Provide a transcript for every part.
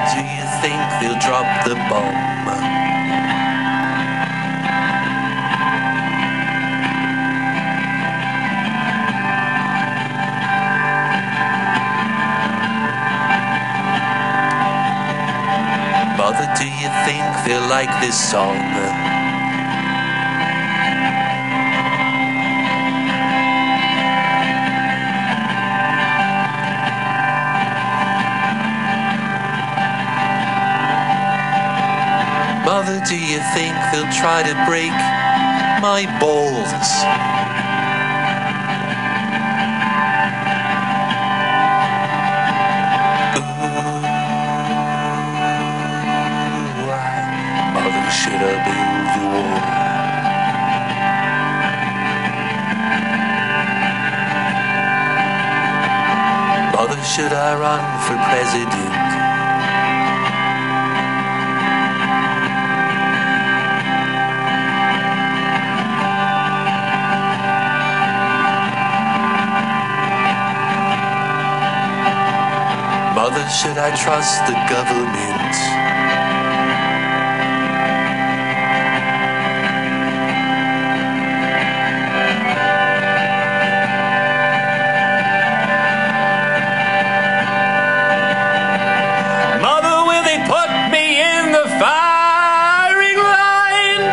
do you think they'll drop the bomb? Mother, do you think they'll like this song? Mother, do you think they'll try to break my balls? Mother, should I build the wall? Mother, should I run for president? Mother, should I trust the government? Mother, will they put me in the firing line?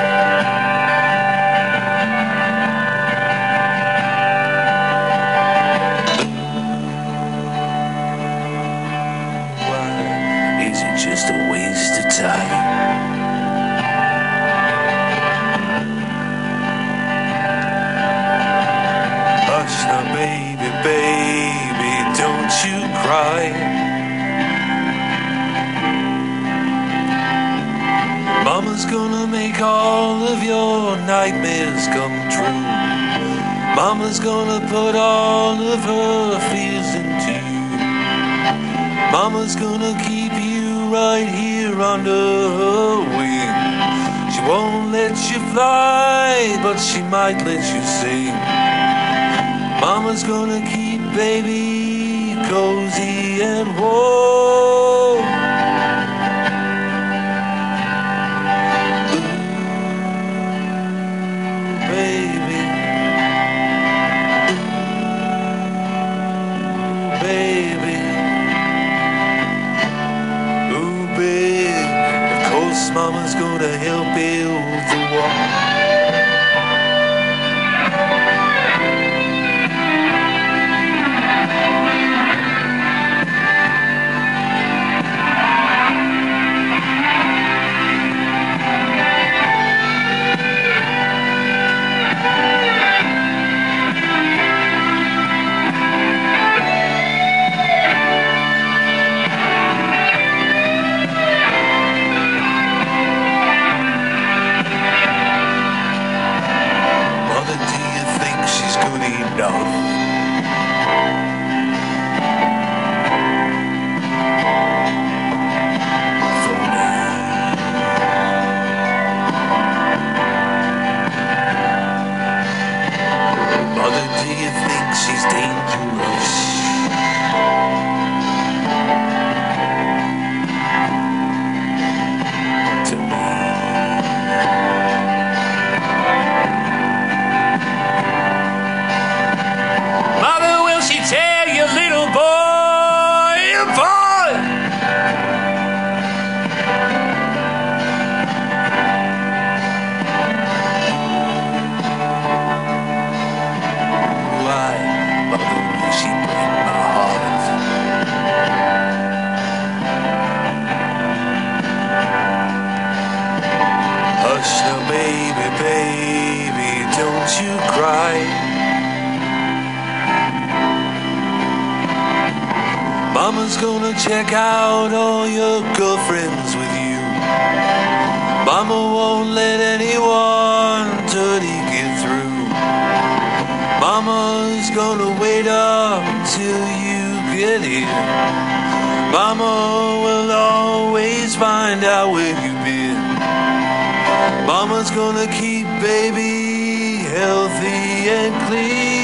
Is it just a waste of time? Hush now, baby, baby, don't you cry. Mama's gonna make all of your nightmares come true. Mama's gonna put all of her fears into you. Mama's gonna keep you right here under her wing. She won't let you fly, but she might let you sing. Mama's gonna keep baby cozy and warm. Ooh, baby. Ooh, baby. Of course, Mama's gonna help build the wall. Mother, do you think she's dangerous? To me. Mother, will she tear your little boy apart? Hush now, baby, baby, don't you cry. Mama's gonna check out all your girlfriends with you. Mama won't let anyone dirty get through. Mama's gonna wait up until you get here. Mama will always find out where you've been. Mama's gonna keep baby healthy and clean.